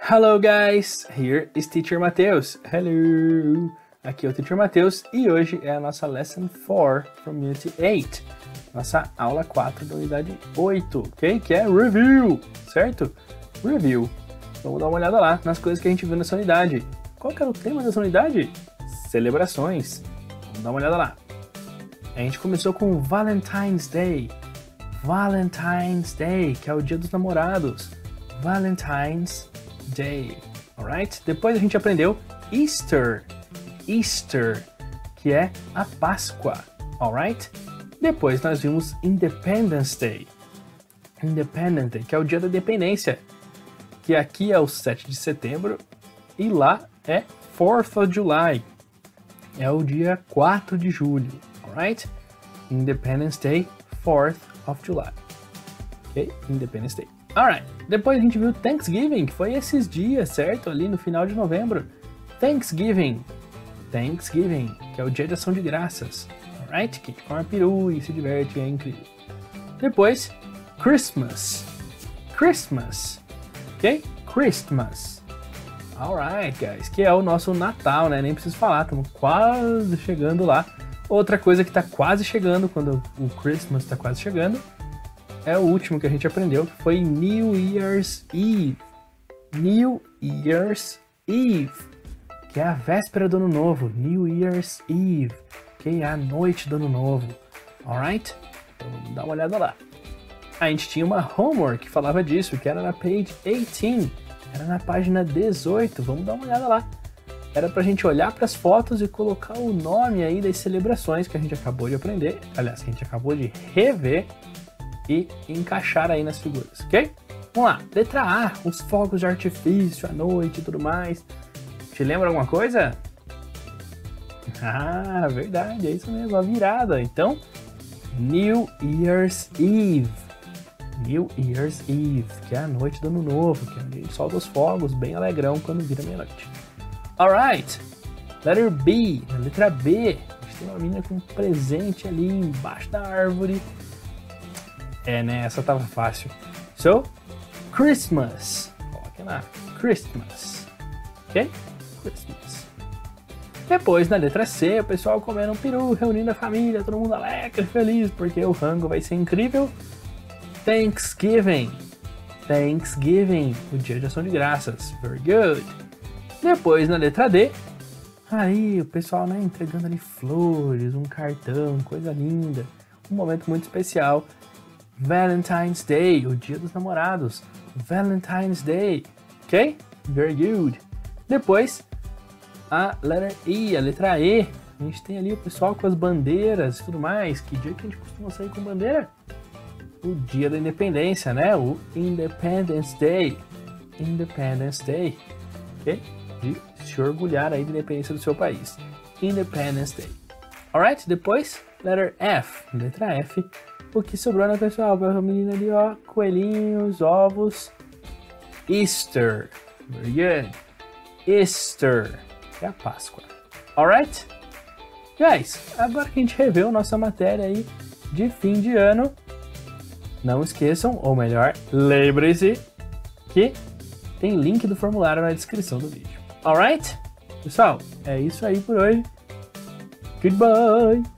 Hello guys, here is Teacher Matheus. Hello! Aqui é o Teacher Matheus e hoje é a nossa Lesson 4 from Unit 8. Nossa aula 4 da unidade 8, ok? Que é Review, certo? Review. Vamos dar uma olhada lá nas coisas que a gente viu nessa unidade. Qual que era o tema dessa unidade? Celebrações. Vamos dar uma olhada lá. A gente começou com Valentine's Day. Valentine's Day, que é o dia dos namorados. Valentine's Day, alright? Depois a gente aprendeu Easter, que é a Páscoa, alright? Depois nós vimos Independence Day, que é o dia da independência, que aqui é o 7 de setembro e lá é 4th of July, é o dia 4 de julho, alright? Independence Day, 4th of July, ok? Independence Day. Alright, depois a gente viu Thanksgiving, que foi esses dias, certo? Ali no final de novembro. Thanksgiving, que é o dia de ação de graças. Alright? Que come peru e se diverte, é incrível. Depois, Christmas, ok? Christmas. Alright, guys, que é o nosso Natal, né? Nem preciso falar, estamos quase chegando lá. Outra coisa que está quase chegando, quando o Christmas está quase chegando, é o último que a gente aprendeu, que foi New Year's Eve. New Year's Eve, que é a véspera do ano novo. New Year's Eve, que é a noite do ano novo. Alright? Então vamos dar uma olhada lá. A gente tinha uma homework que falava disso, que era na page 18. Era na página 18. Vamos dar uma olhada lá. Era pra gente olhar para as fotos e colocar o nome aí das celebrações que a gente acabou de aprender. Aliás, que a gente acabou de rever. E encaixar aí nas figuras, ok? Vamos lá, letra A, os fogos de artifício à noite e tudo mais. Te lembra alguma coisa? Ah, verdade, é isso mesmo, a virada. Então, New Year's Eve. New Year's Eve, que é a noite do ano novo, que é onde a gente solta os fogos bem alegrão quando vira meia-noite. Alright, letter B, na letra B, a gente tem uma menina com um presente ali embaixo da árvore. É, né? Essa tava fácil. So, Christmas. Coloque lá. Christmas. Ok? Christmas. Depois, na letra C, o pessoal comendo um peru, reunindo a família, todo mundo alegre, feliz, porque o rango vai ser incrível. Thanksgiving. O dia de ação de graças. Very good. Depois, na letra D, aí o pessoal, né, entregando ali flores, um cartão, coisa linda. Um momento muito especial. Valentine's Day, o dia dos namorados. Valentine's Day, ok? Very good. Depois, a letra E, a letra E. A gente tem ali o pessoal com as bandeiras e tudo mais. Que dia que a gente costuma sair com bandeira? O dia da independência, né? O Independence Day. Ok? De se orgulhar aí da independência do seu país. Independence Day. Alright? Depois, letter F. Letra F. O que sobrou, né, pessoal? Para a menina ali, ó, coelhinhos, ovos. Easter. Very good. Easter. É a Páscoa. Alright? Guys, agora que a gente reveu nossa matéria aí de fim de ano, não esqueçam, ou melhor, lembre-se que tem link do formulário na descrição do vídeo. Alright? Pessoal, é isso aí por hoje. Goodbye!